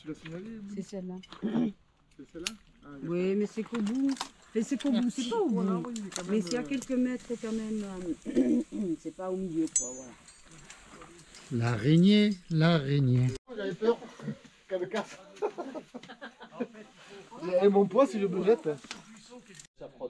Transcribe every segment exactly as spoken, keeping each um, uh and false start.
tu l'as signalée? C'est celle-là. C'est celle-là? Ah, oui, mais c'est qu'au bout. C'est qu'au bout, c'est pas au bout. Voilà, oui, mais quand même, mais c'est à euh... quelques mètres quand même. Euh... c'est pas au milieu, quoi, voilà. L'araignée, l'araignée. J'avais peur qu'elle me casse. Et mon poids, si je me jette. Ça frotte.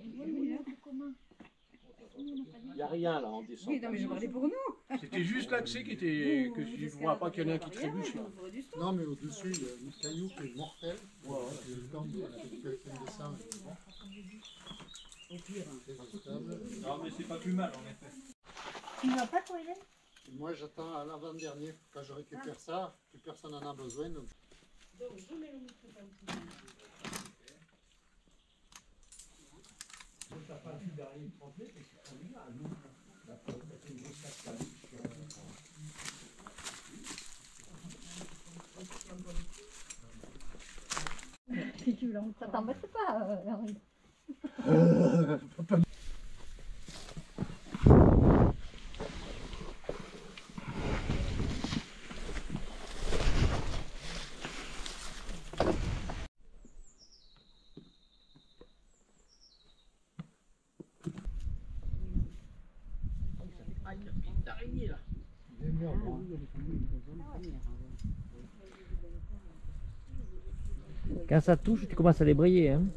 Il n'y a rien là en descend. Oui, non, mais je parlais pour nous. C'était juste l'accès qui était. que je ne vois pas qu'il y en a un qui trébuche là. Non, mais au-dessus, il y a une caillou qui est mortel. Ouais, ouais. Le temps de quelqu'un descend. Au pire. Non, mais c'est pas plus mal en effet. Tu ne vas pas toi, Hélène? Moi, j'attends à l'avant-dernier. Quand je récupère ah. ça, plus personne n'en a besoin. Donc, donc je mets le micro comme ça. T'as pas pu derrière trente mètres, mais c'est pas là, nous. C'est une grosse cascade. Si tu veux, ça t'embête pas, Henri. Euh, Ah, il y a une d'araignée là. Quand ça touche, tu commences à débrayer. Hein.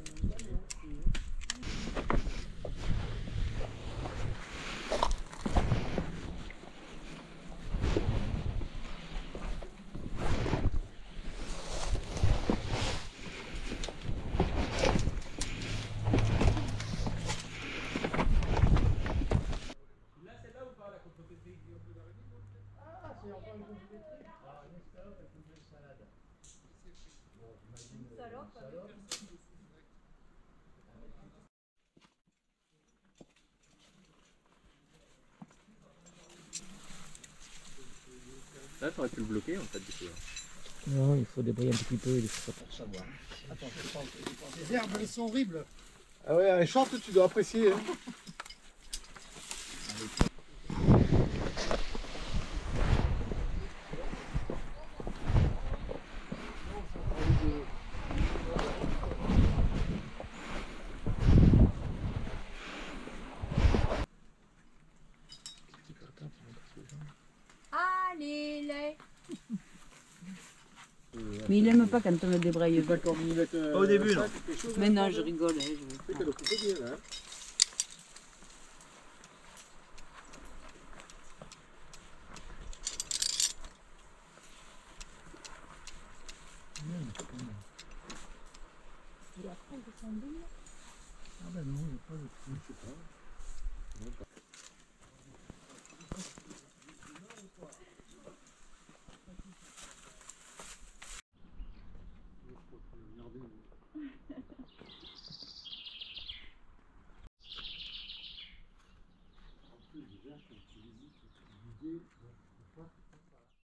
Là, t'aurais pu le bloquer en fait du coup. Non, il faut débrayer un petit peu, il faut Pour savoir. Attends, je pense, je pense. les herbes, elles sont horribles. Ah ouais, un short, tu dois apprécier. Hein. Allez, les. Mais il aime pas quand on le débraye. Pas comme il est, euh, Pas au début, non. Mais non, je rigole. Hein, je... C'est qu'elle occupe bien, là. Ah ben non, il n'y a pas de trou, je sais pas. Non, pas. En plus, déjà, quand tu visites l'idée,